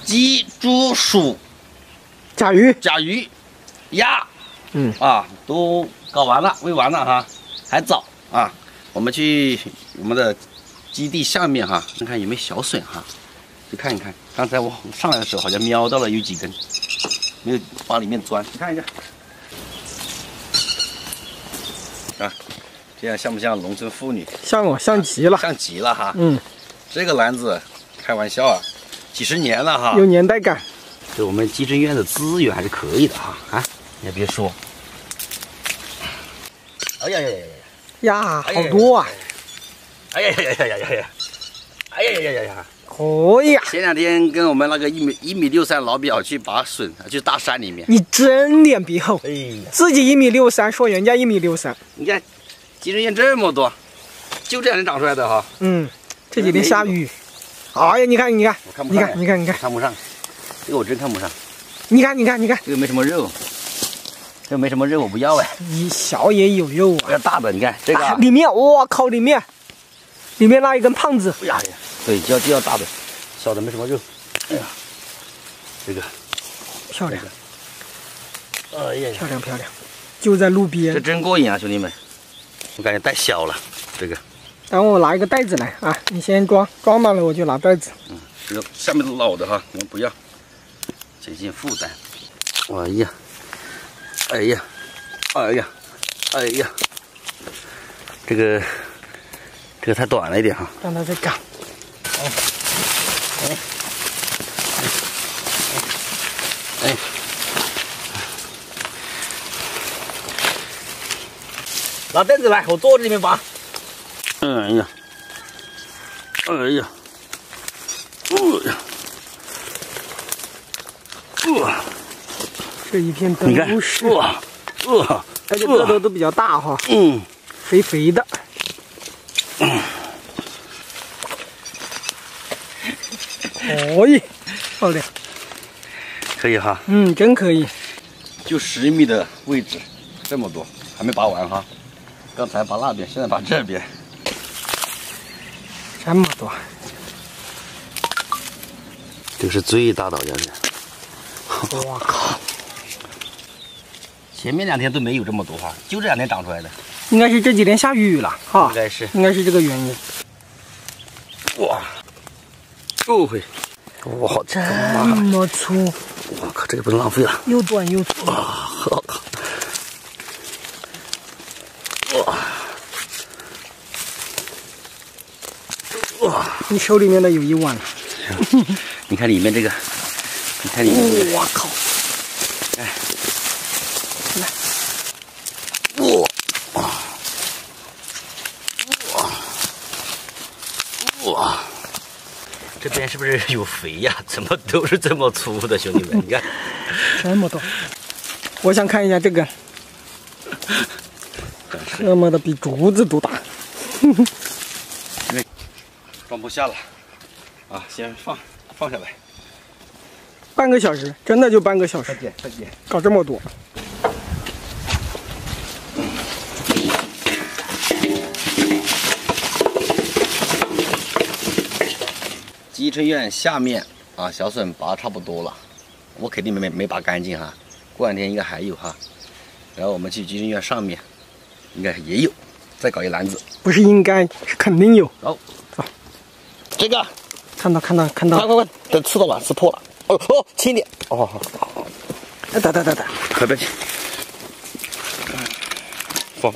鸡、猪、鼠、 甲鱼、 鸭，都搞完了，喂完了哈，还早啊。我们去我们的基地下面哈，看看有没有小笋哈，去看一看。刚才我上来的时候好像瞄到了有几根，没有往里面钻，你看一下。啊，这样像不像农村妇女？ 像哦，像极了， 像极了哈。这个篮子，开玩笑啊，几十年了哈， 有年代感。 对我们基政院的资源还是可以的哈啊，你也别说。哎呀呀呀呀！ 呀，好多啊！ 哎呀呀呀呀呀呀！哎呀呀呀呀呀！ 可以啊！ 前2天跟我们那个1.63米老表去拔笋，去大山里面。 你真脸皮厚！ 哎呀， 自己1.63米，说人家1.63米。 你看，基政院这么多，就这样能长出来的哈。 这几天下雨。哎呀，你看， 我看不上， 你看， 看不上。这个我真看不上。 你看， 这个没什么肉。这没什么肉，我不要哎。 你小也有肉啊。 要大的，你看这个、 里面，我靠，里面那一根胖子。 哎呀，对，就要大的，小的没什么肉。哎呀，这个漂亮。 哎呀， 漂亮，就在路边。 这真过瘾啊，兄弟们！我感觉太小了，这个。 等我拿一个袋子来啊，你先装满了我就拿袋子。 这个下面都老的哈，我们不要，减轻负担。哎呀。这个太短了一点哈， 让它再干。 拿凳子来，我坐这里面拔。 这一片都是，而且个头都比较大哈，肥肥的。漂亮， 可以哈， 真可以。 就10米的位置，这么多，还没拔完哈。刚才拔那边，现在拔这边， 这么多。 这个是最大的，好像是。 我靠！ 前面2天都没有这么多哈，就这2天长出来的。 应该是这几天下雨了哈，应该是这个原因。 哇！哇， 这么粗！ 我靠，这个不能浪费了。 又短又粗。 我靠！哇！ 你手里面的有1碗了。 你看里面这个，你看里面。 我靠！ 哎，哇！这边是不是有肥呀？怎么都是这么粗的，兄弟们？你看， 这么多。我想看一下这个，这么的比竹子都大。 装不下了，啊，先放下来。 半个小时，真的就半个小时。 快点， 搞这么多。 基政院下面啊，小笋拔差不多了，我肯定没拔干净哈，过2天应该还有哈。然后我们去基政院上面，应该也有，再搞一篮子。 不是应该，是肯定有。 走，这个看到， 快，等刺到了，刺破了。轻点。好。 等， 快别去，放。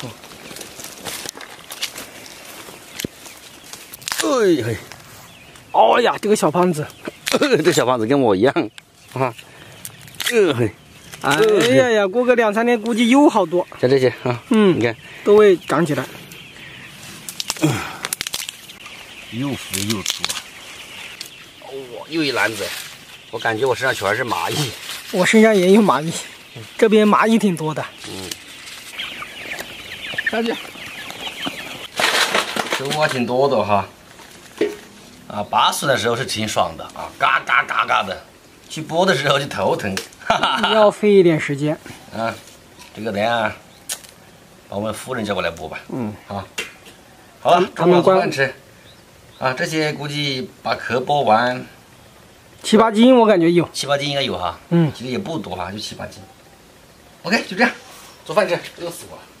哎呀，这个小胖子， 这小胖子跟我一样啊。 哎呀，过个2、3天估计又好多。 像这些啊，你看都会长起来。 又肥又粗啊！又一篮子，我感觉我身上全是蚂蚁。 我身上也有蚂蚁，这边蚂蚁挺多的。 下去，收获挺多的哈。啊，拔笋的时候是挺爽的啊，嘎嘎的。去剥的时候就头疼， 要费一点时间。 这个等下把我们夫人叫过来剥吧。好了，中午饭吃。这些估计把壳剥完 7、8斤我感觉有 ，7、8斤应该有哈。 嗯， 其实也不多哈，就7、8斤。OK，就这样，做饭吃，饿死我了。